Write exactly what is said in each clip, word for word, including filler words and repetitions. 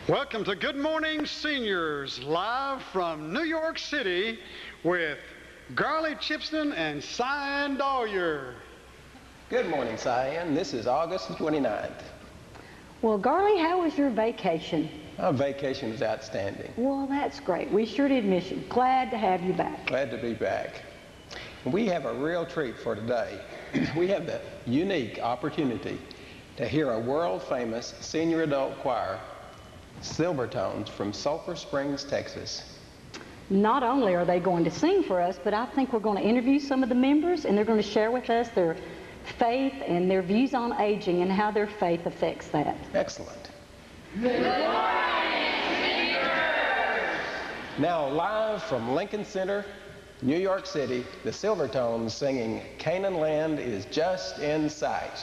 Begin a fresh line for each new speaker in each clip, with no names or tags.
Welcome to Good Morning Seniors, live from New York City with Garley Chipston and Cyan Dawyer.
Good morning, Cyan. This is August the twenty-ninth.
Well, Garley, how was your vacation?
Our vacation was outstanding.
Well, that's great. We sure did miss you. Glad to have you back.
Glad to be back. We have a real treat for today. We have the unique opportunity to hear a world-famous senior adult choir, Silvertones from Sulphur Springs, Texas.
Not only are they going to sing for us, but I think we're going to interview some of the members, and they're going to share with us their faith and their views on aging and how their faith affects that.
Excellent. Good morning, seniors! Now live from Lincoln Center, New York City, the Silvertones singing Canaan Land is Just in Sight.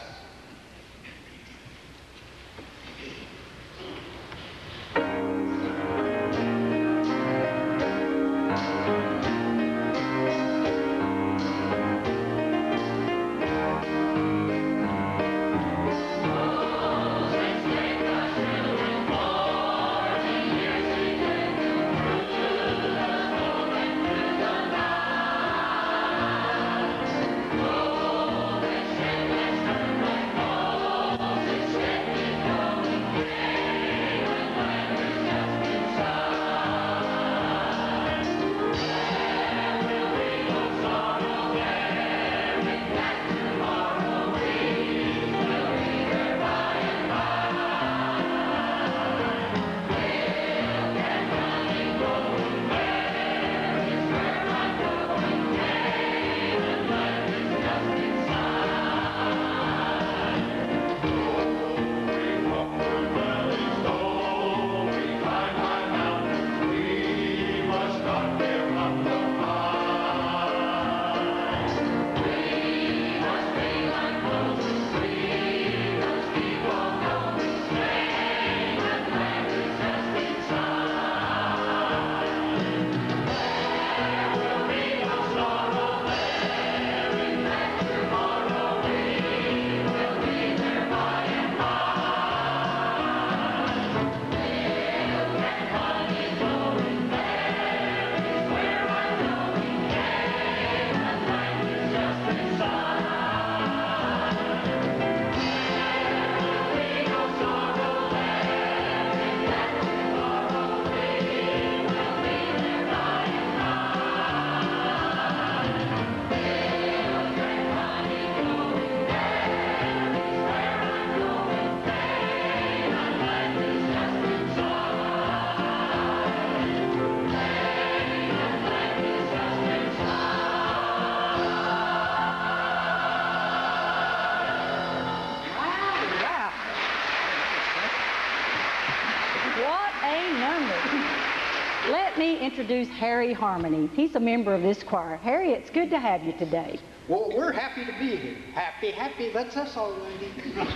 Introduce Harry Harmony. He's a member of this choir. Harry, it's good to have you today.
Well, we're happy to be here. Happy, happy, that's us already.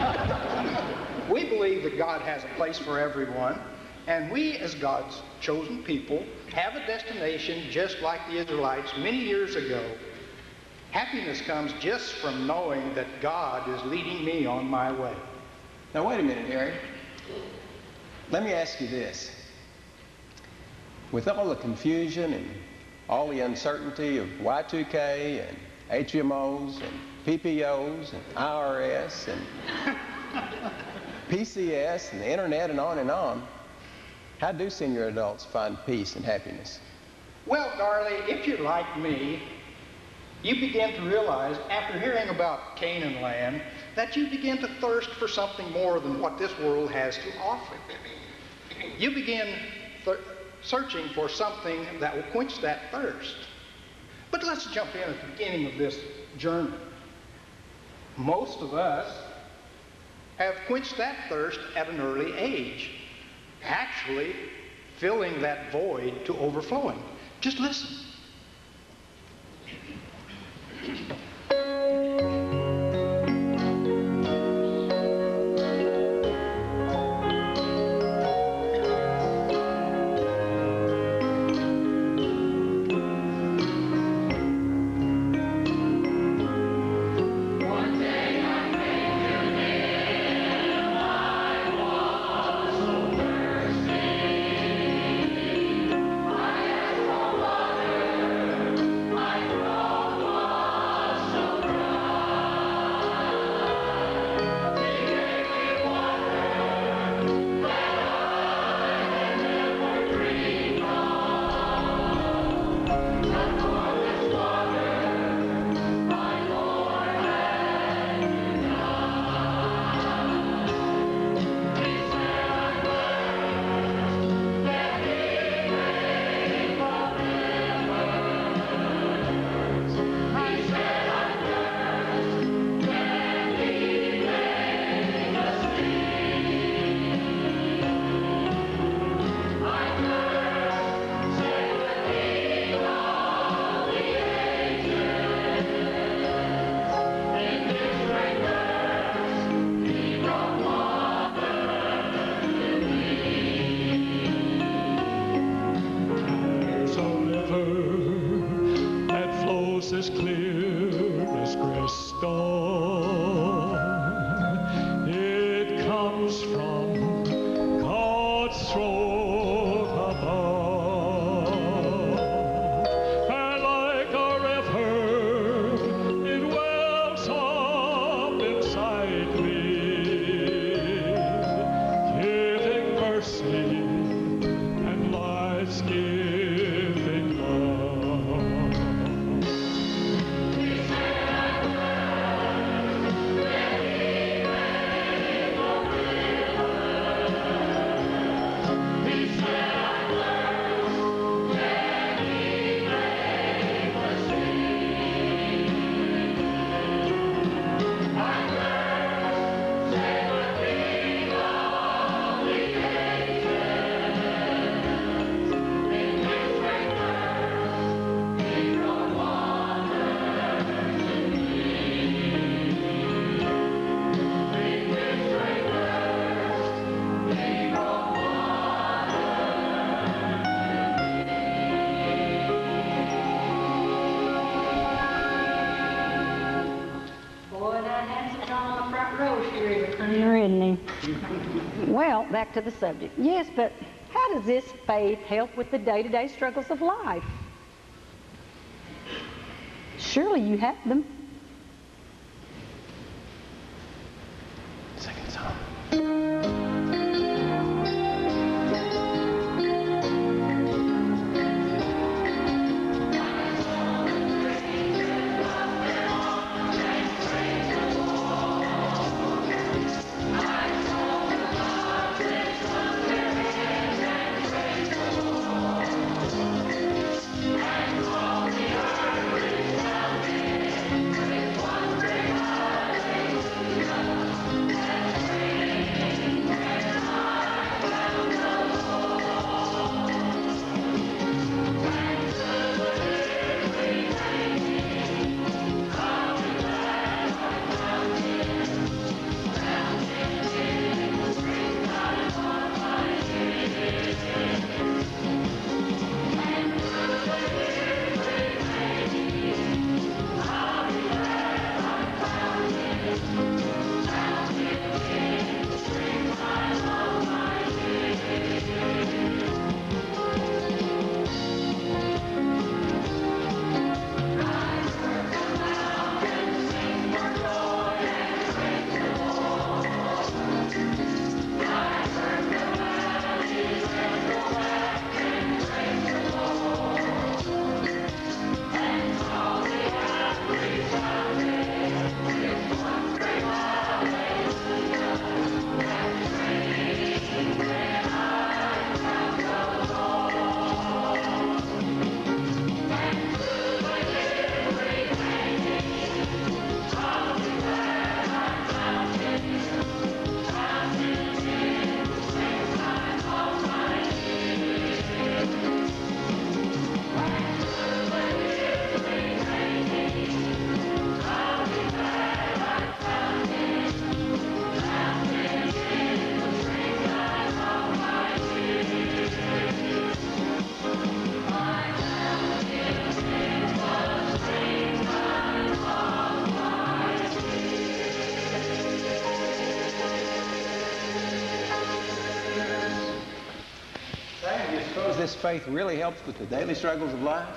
We believe that God has a place for everyone, and we, as God's chosen people, have a destination just like the Israelites many years ago. Happiness comes just from knowing that God is leading me on my way.
Now, wait a minute, Harry. Let me ask you this. With all the confusion and all the uncertainty of Y two K and H M Os and P P Os and I R S and P C S and the internet and on and on, how do senior adults find peace and happiness?
Well, Garley, if you're like me, you begin to realize after hearing about Canaan land that you begin to thirst for something more than what this world has to offer. You begin searching for something that will quench that thirst. But let's jump in at the beginning of this journey. Most of us have quenched that thirst at an early age, actually filling that void to overflowing. Just listen.
Thirsty storm. It comes from God's throne above. And like a river, it wells up inside me, giving mercy and life's giving love.
Boy, that Hanson's on the front row here, isn't he? Well, back to the subject. Yes, but how does this faith help with the day-to-day struggles of life? Surely you have them.
Second song. Suppose this faith really helps with the daily struggles of life?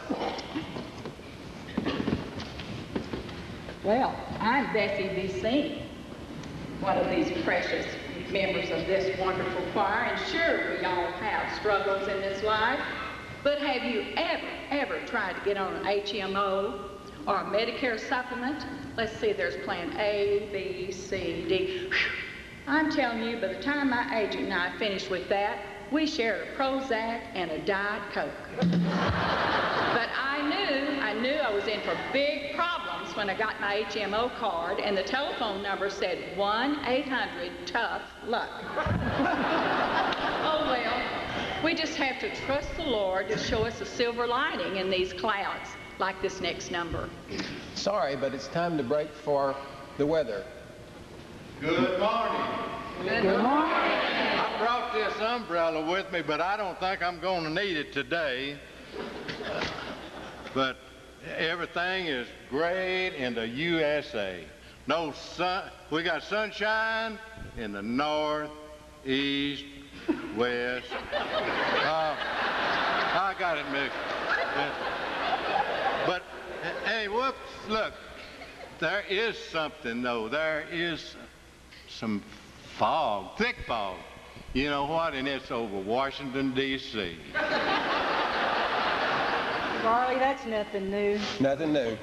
Well, I'm Bessie B. C, one of these precious members of this wonderful choir, and sure, we all have struggles in this life, but have you ever, ever tried to get on an H M O or a Medicare supplement? Let's see, there's plan A, B, C, D. Whew. I'm telling you, by the time my agent and I finished with that, we shared a Prozac and a Diet Coke. But I knew, I knew I was in for big problems when I got my H M O card, and the telephone number said one eight hundred tough luck. Oh well, we just have to trust the Lord to show us a silver lining in these clouds, like this next number.
Sorry, but it's time to break for the weather.
Good morning.
Good morning.
I brought this umbrella with me, but I don't think I'm going to need it today. But everything is great in the U S A. No sun. We got sunshine in the north, east, west. Uh, I got it mixed. But, hey, whoops, look. There is something, though. There is some fog, thick fog. You know what? And it's over Washington, D C
Garley, that's nothing new.
Nothing new.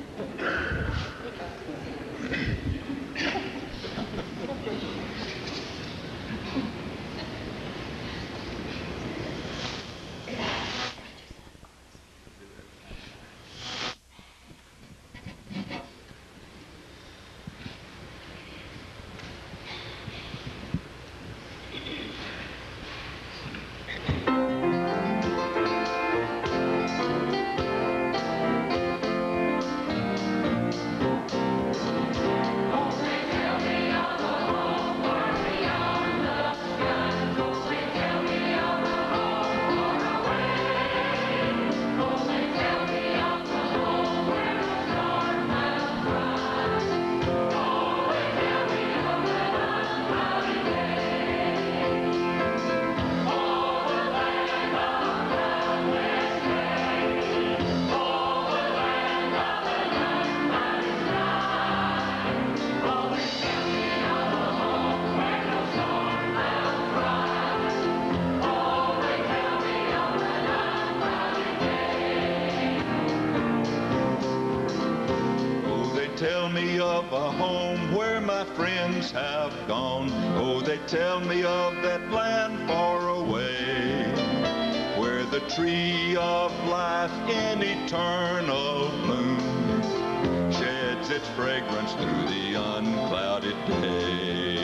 Tell me of a home where my friends have gone. Oh, they tell me of that land far away, where the tree of life in eternal bloom sheds its fragrance through the unclouded day.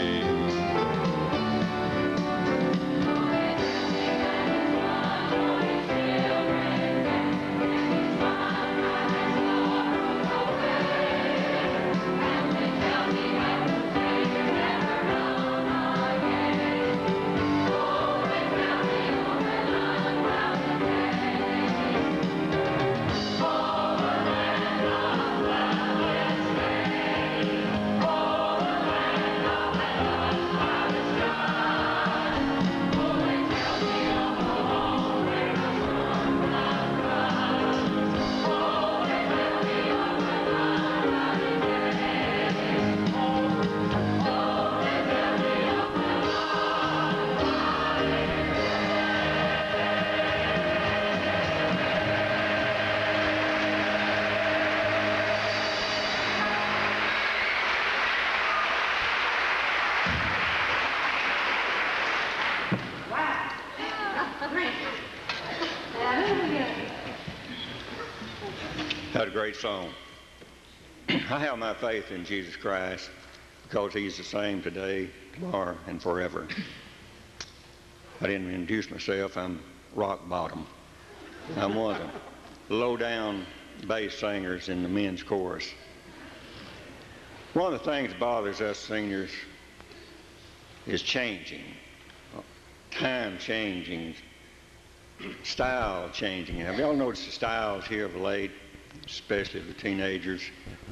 That's a great song. I have my faith in Jesus Christ because he's the same today, tomorrow, and forever. I didn't introduce myself. I'm rock bottom. I'm one of the low-down bass singers in the men's chorus. One of the things that bothers us seniors is changing, time changing, style changing. Have y'all noticed the styles here of late, especially the teenagers?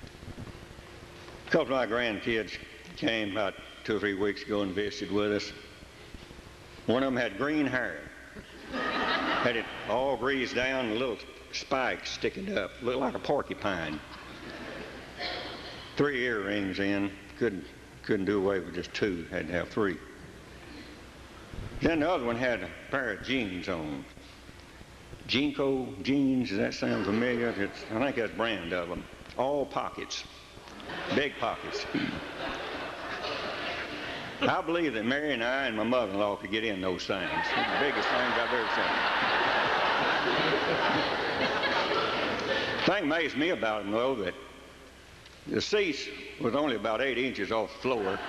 A couple of my grandkids came about two or three weeks ago and visited with us. One of them had green hair, had it all greased down, and little spikes sticking up, looked like a porcupine. Three earrings in, couldn't couldn't do away with just two, had to have three. Then the other one had a pair of jeans on. Jinko jeans, does that sound familiar? It's, I think that's a brand of them. All pockets, big pockets. I believe that Mary and I and my mother-in-law could get in those things. They're the biggest things I've ever seen. The thing amazed me about them, though, that the seats was only about eight inches off the floor.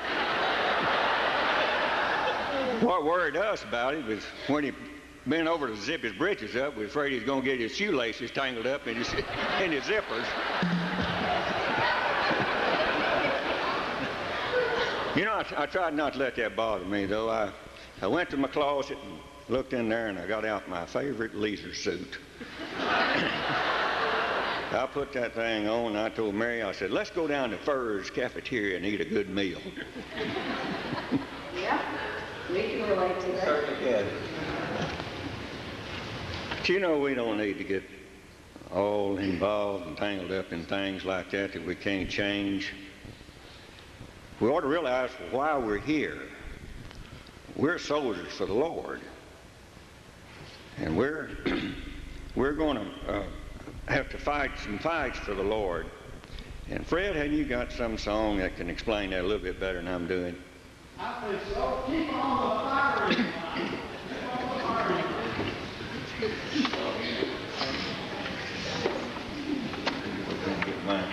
What worried us about it was when he bent over to zip his britches up, we were afraid he was going to get his shoelaces tangled up in his, in his zippers. You know, I, I tried not to let that bother me, though. I, I went to my closet and looked in there, and I got out my favorite leisure suit. I put that thing on, and I told Mary, I said, let's go down to Furr's cafeteria and eat a good meal.
Yeah, we can relate to that.
Certainly can.
But you know, we don't need to get all involved and tangled up in things like that that we can't change. We ought to realize why we're here. We're soldiers for the Lord. And we're, we're going to uh, have to fight some fights for the Lord. And Fred, have you got some song that can explain that a little bit better than I'm doing?
I think so. Keep on the firing line. Keep on the firing line.
Get mine.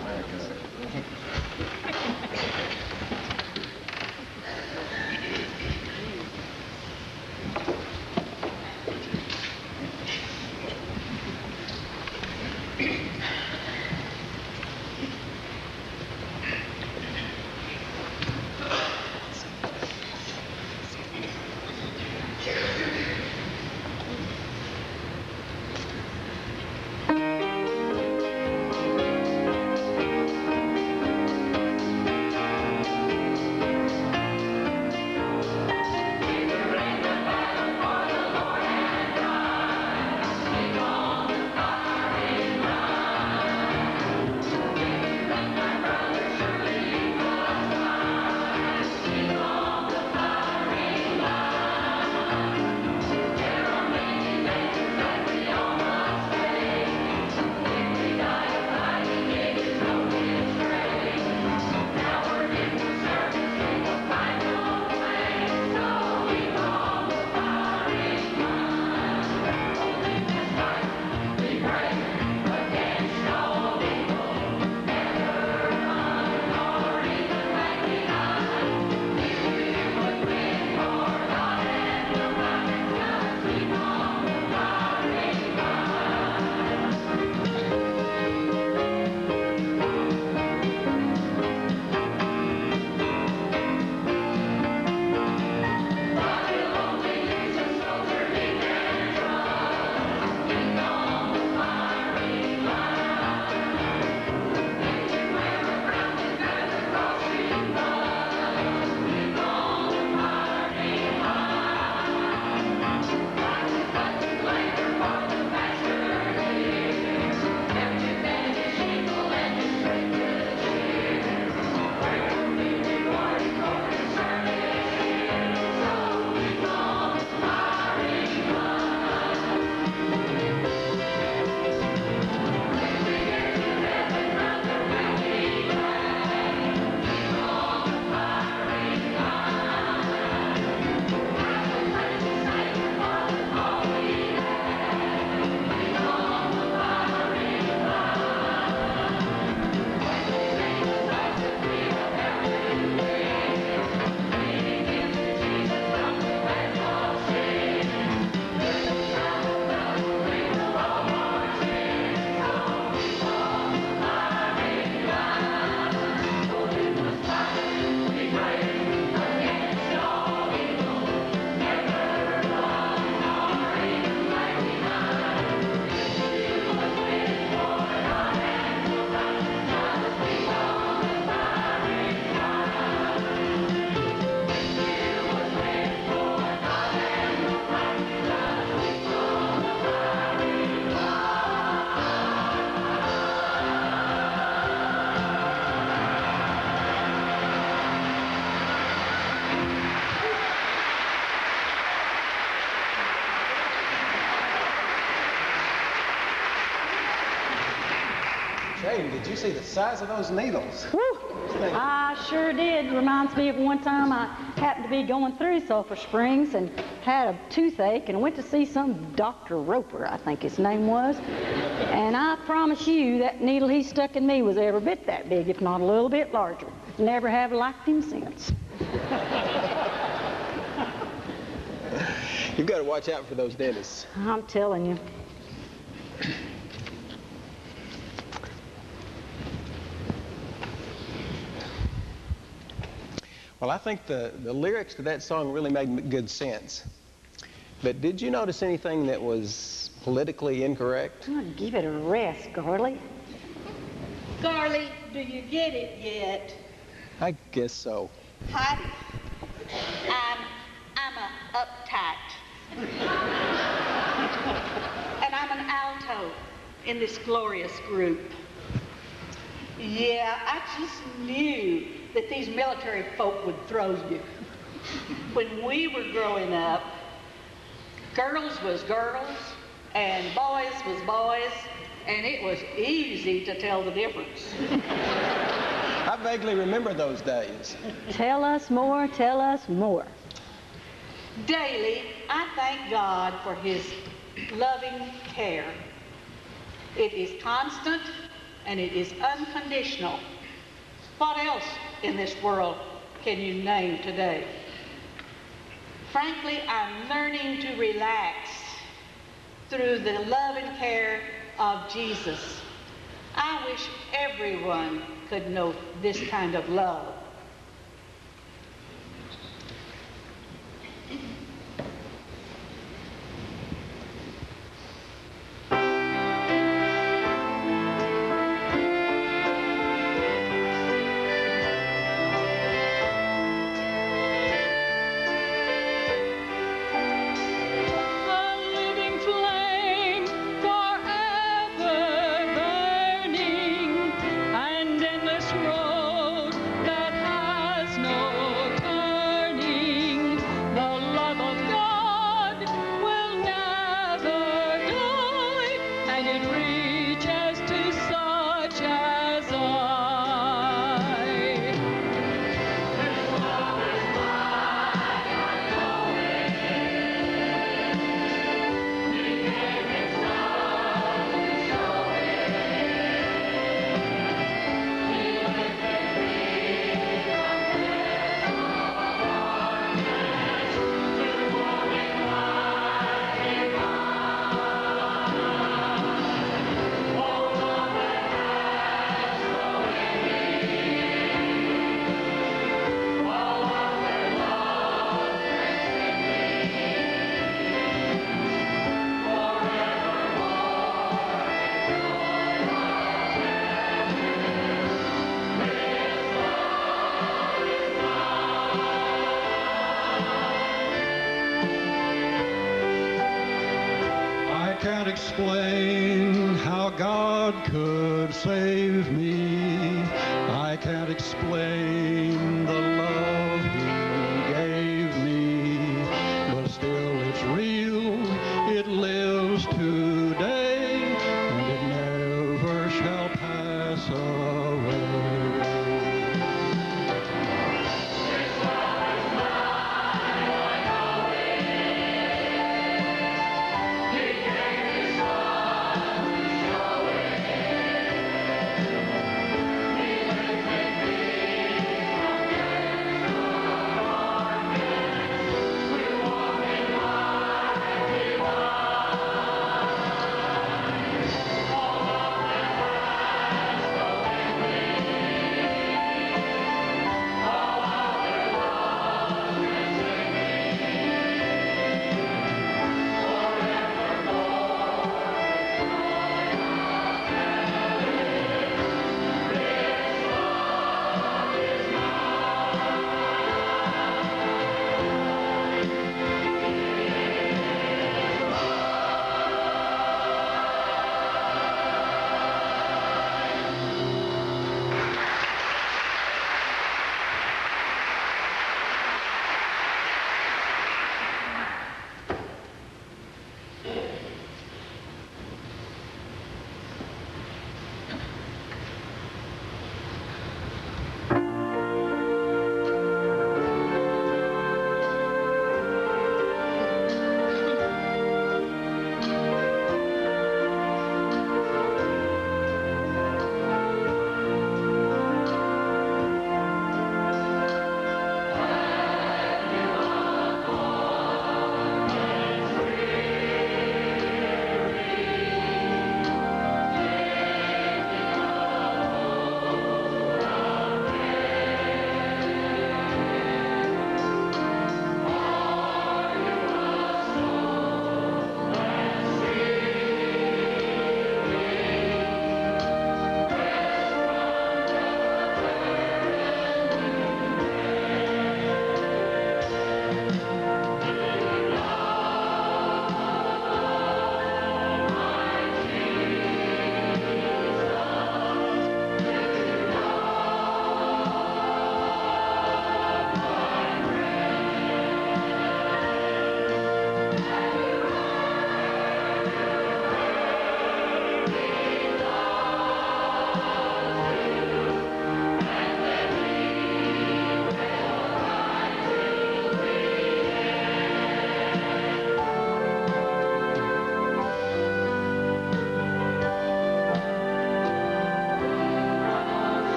Jane, did you see the size of those needles?
Woo! I sure did. Reminds me of one time I happened to be going through Sulphur Springs and had a toothache and went to see some Doctor Roper, I think his name was. And I promise you that needle he stuck in me was every bit that big, if not a little bit larger. Never have liked him since.
You've got to watch out for those dentists.
I'm telling you.
Well, I think the, the lyrics to that song really made good sense. But did you notice anything that was politically incorrect?
Oh, give it a rest, Garley.
Garley, do you get it yet?
I guess so.
Heidi, I'm, I'm a uptight. And I'm an alto in this glorious group. Yeah, I just knew that these military folk would throw you. When we were growing up, girls was girls and boys was boys, and it was easy to tell the difference.
I vaguely remember those days.
Tell us more, tell us more.
Daily, I thank God for his loving care. It is constant and it is unconditional. What else in this world can you name today? Frankly, I'm learning to relax through the love and care of Jesus. I wish everyone could know this kind of love.
Explain how God could save me. I can't explain the love he gave me, but still it's real, it lives today, and it never shall pass away.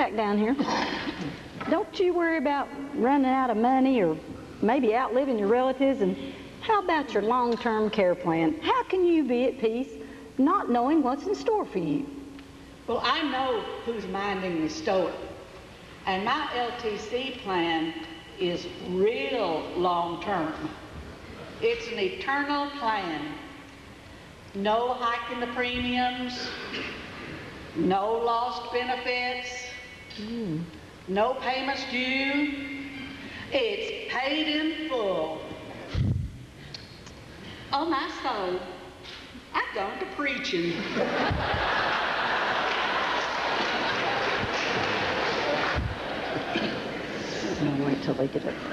back down here. Don't you worry about running out of money or maybe outliving your relatives. And how about your long-term care plan? How can you be at peace not knowing what's in store for you?
Well, I know who's minding the store. And my L T C plan is real long-term. It's an eternal plan. No hiking the premiums, no lost benefits, mm. no payments due. It's paid in full. On my soul, I've gone to preaching.
I'll wait till they get up.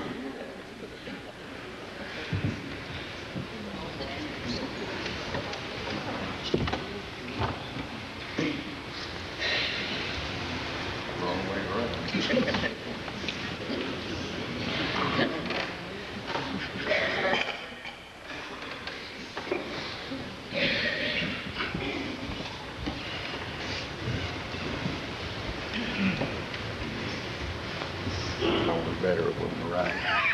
Better on the right.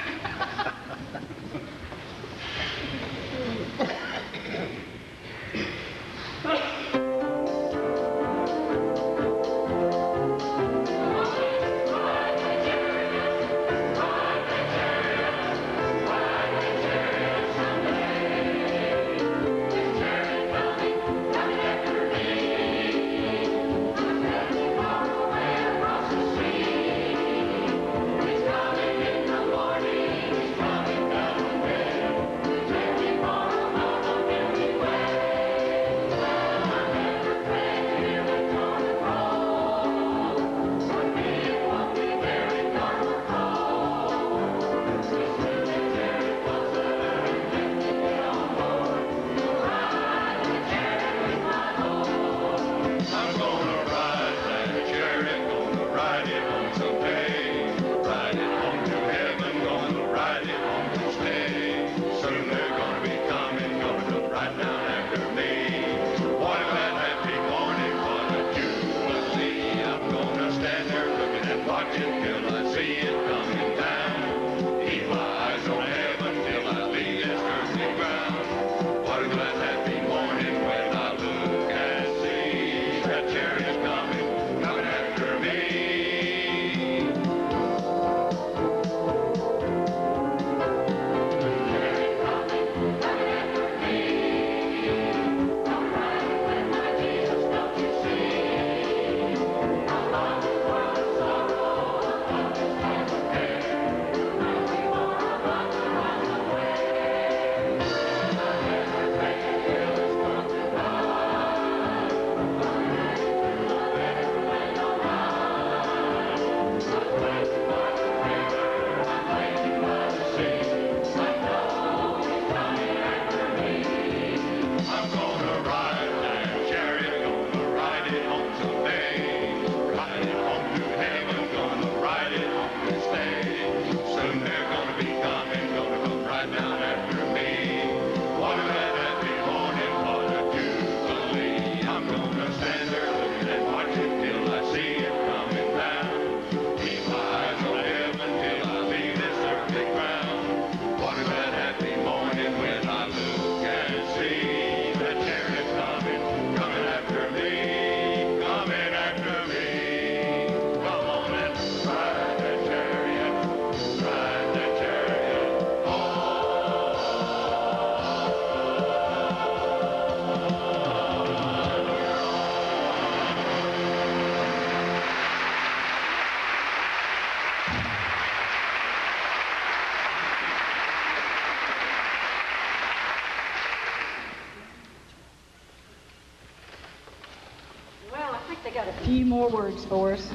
Few more words for us.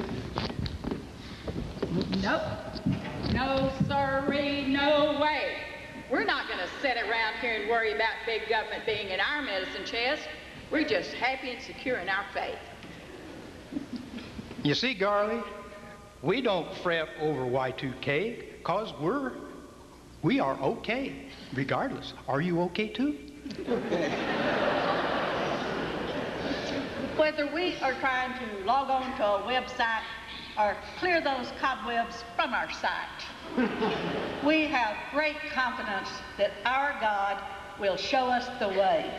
Nope. No sirree, no way. We're not going to sit around here and worry about big government being in our medicine chest. We're just happy and secure in our faith.
You see, Garley, we don't fret over Y two K because we're, we are okay, regardless. Are you okay too?
Well,
whether we are trying to log on to a website or clear those cobwebs from our sight, we have great confidence that our God will show us the way.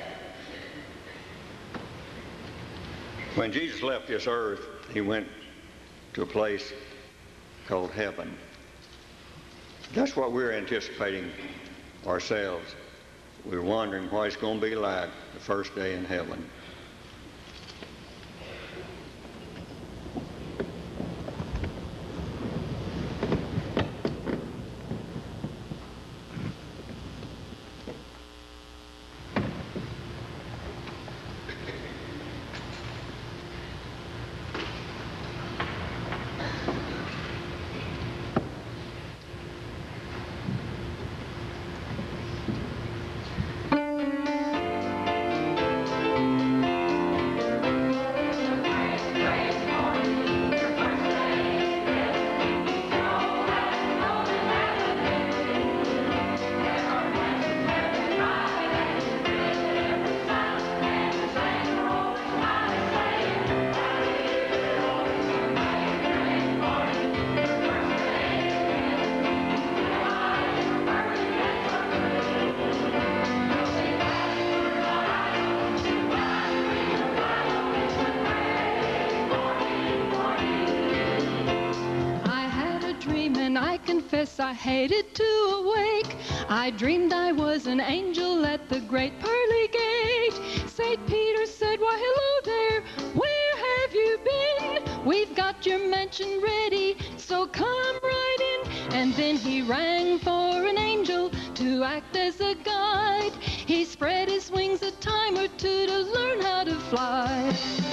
When Jesus left this earth, he went to a place called heaven. That's what we're anticipating ourselves. We're wondering what it's going to be like the first day in heaven.
I hated to awake. I dreamed I was an angel at the great pearly gate. Saint Peter said, "Why, hello there, where have you been? We've got your mansion ready, so come right in." And then he rang for an angel to act as a guide. He spread his wings a time or two to learn how to fly.